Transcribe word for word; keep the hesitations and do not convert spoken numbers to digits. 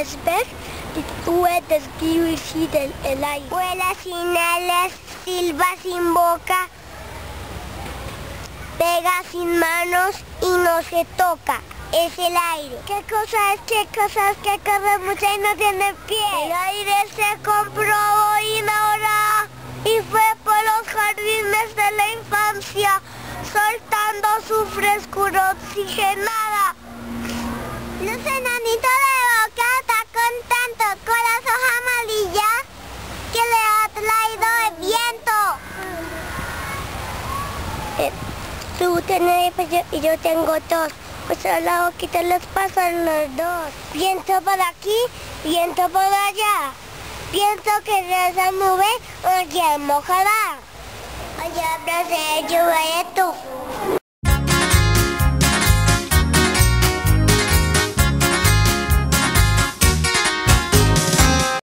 puedes ver, puedes dirigir el, el aire. Vuela sin alas, silba sin boca, pega sin manos y no se toca. Es el aire. ¿Qué cosas, qué cosas, qué cosas mucho y no tiene pie? El aire se comprobó inaugurado y fue por los jardines de la infancia, soltando su frescura oxigenada. Los enanitos de Boca está contento con las hojas amarillas que le ha traído el viento. Eh, tú tienes y yo tengo dos. Pues a la boquita les pasan los dos. Viento por aquí, viento por allá. Viento que de esa nube oye mojará. Allá abrace yo esto.